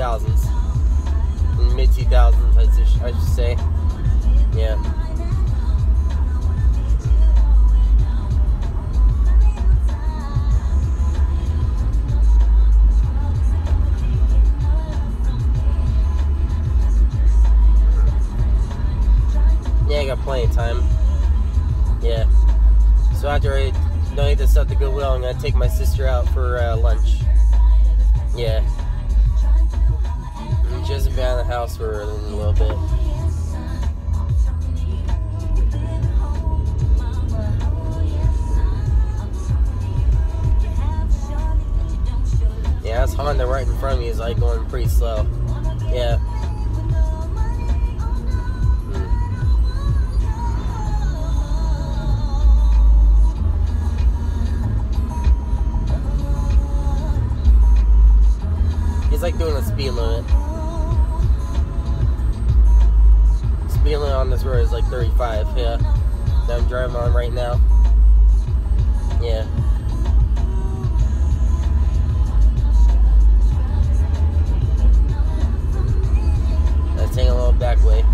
2000s. Mid 2000s, I should say. Yeah. Yeah, I got plenty of time. Yeah. So after I donate this stuff to Goodwill, I'm gonna take my sister out for lunch. Yeah. And she hasn't been out of the house for a little bit. Yeah, this Honda right in front of me is like going pretty slow. Yeah. He's like doing a speed limit. Speed limit on this road is like 35, yeah. That I'm driving on right now. Yeah. Let's take a little back way.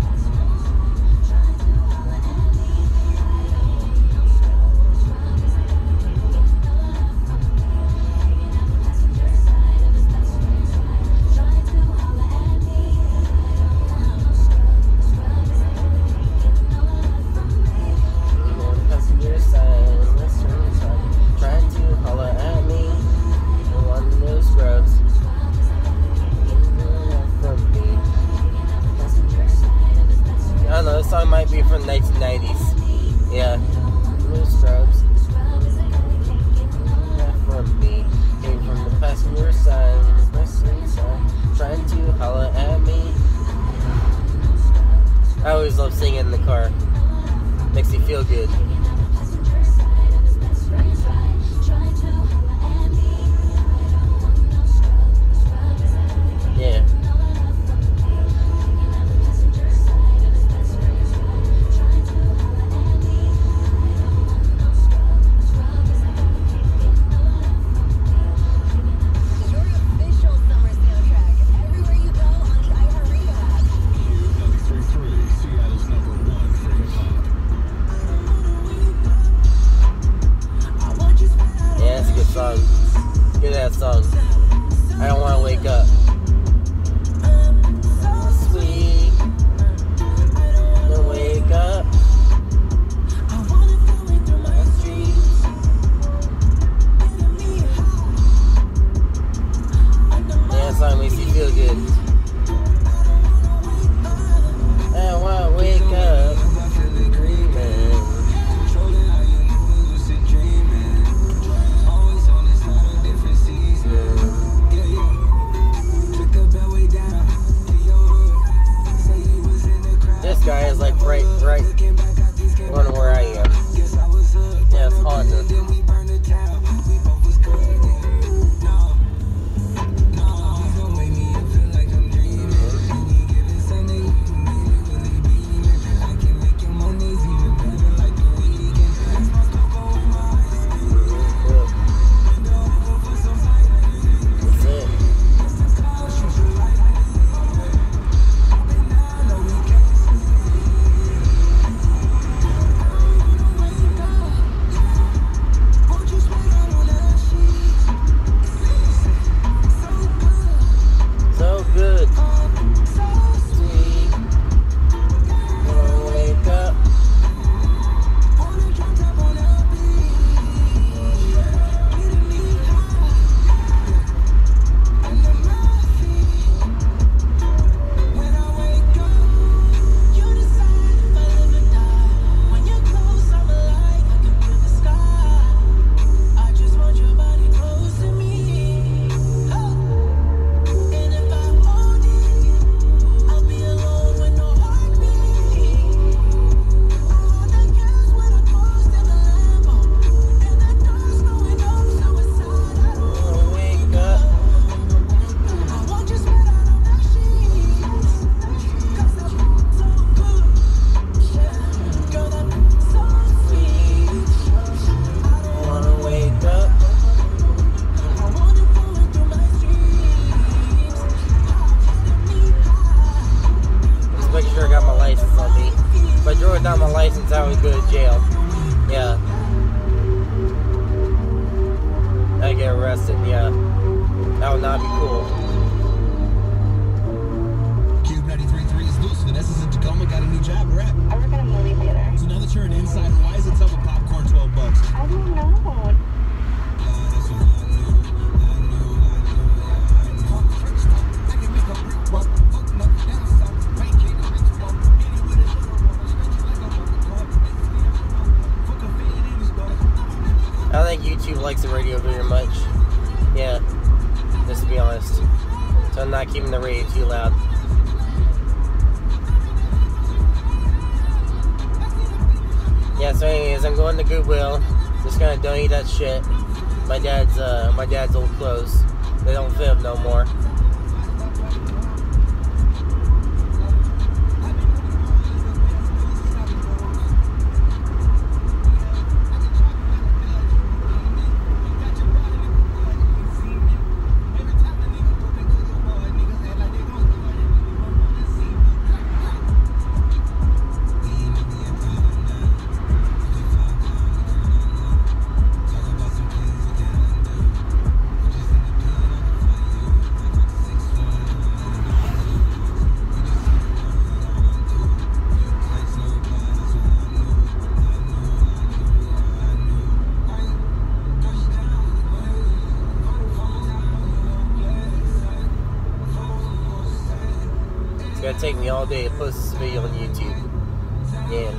I don't know, this song might be from the 1990s. Yeah. Blue strobes. From me. Came from the passenger side. Trying to holler at me. I always love singing in the car. Makes me feel good. Yeah. Song. Get that song. I don't want to wake up. Sweet. Don't wake up. Yeah, that song makes you feel good. I don't want to wake up. This guy is like right one where I am. Yeah, it's Honda. license on me. If I drove without my license, I would go to jail. Yeah. I get arrested, yeah. That would not be cool. Cube 93.3 is loose. Vanessa's in Tacoma, got a new job. Where at? I work at a movie theater. So now that you're an insider, why is it tough with popcorn $12? I don't know. I don't think YouTube likes the radio very much. Yeah, just to be honest. So I'm not keeping the radio too loud. Yeah, so anyways, I'm going to Goodwill. Just gonna donate that shit. My dad's old clothes. They don't fit him no more. It's gonna take me all day to post this video on YouTube. Yeah.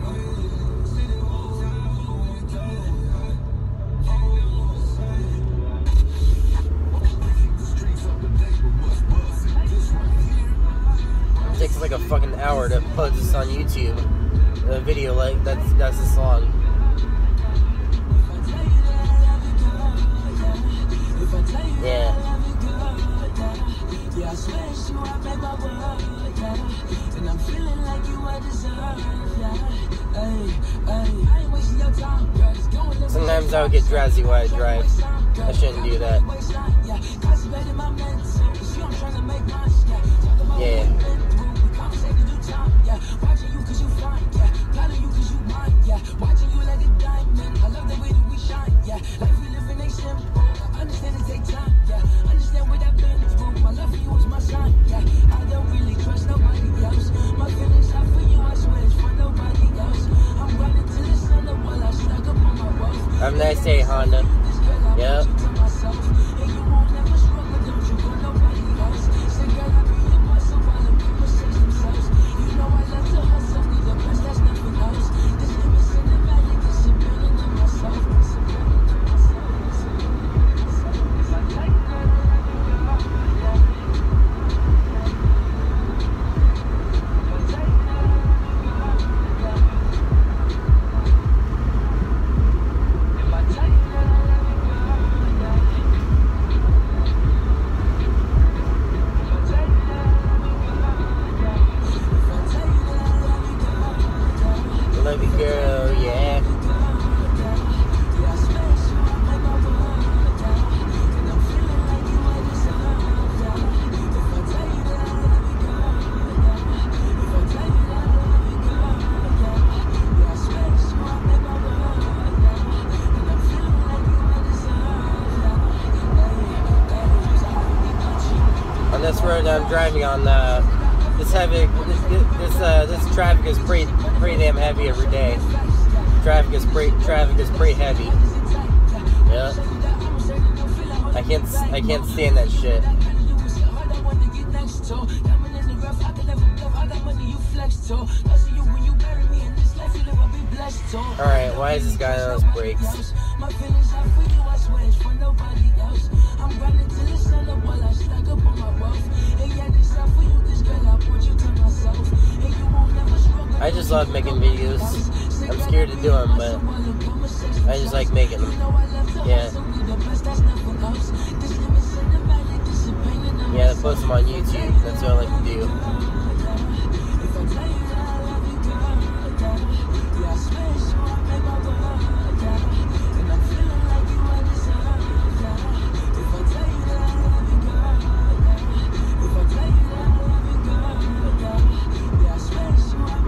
It takes like a fucking hour to post this on YouTube. A video like that's this long. Yeah. Yeah, I swear it's you, I made my world, yeah. And I'm feeling like you I deserve, yeah. Hey, hey, I ain't wasting your time, girl. Just go and live. Sometimes I would get drowsy while I drive. I shouldn't do that. Yeah. Watching you cause you fine, yeah. Plotting you cause you mine, yeah. Watching you like a diamond. I love the way that we shine, yeah. Life we live in ain't simple. I understand it take time, yeah. Understand what I've been through. My love for you is my sign, yeah. I don't really trust nobody else. My feelings are for you, I swear it's for nobody else. I'm running to the sun while I stuck up on my wealth. Have a nice day, Honda. Yep. Love you, girl, yeah. On this road I'm driving on, this traffic is pretty damn heavy every day. Traffic is pretty heavy. Yeah. I can't stand that shit. Alright, why is this guy on his brakes? I just love making videos. I'm scared to do them, but I just like making them. Yeah. Yeah, to post them on YouTube. That's what I like to do. I swear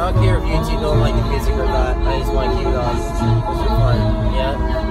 don't care if YouTube don't like the music or not. I just want to keep it on for fun. Yeah.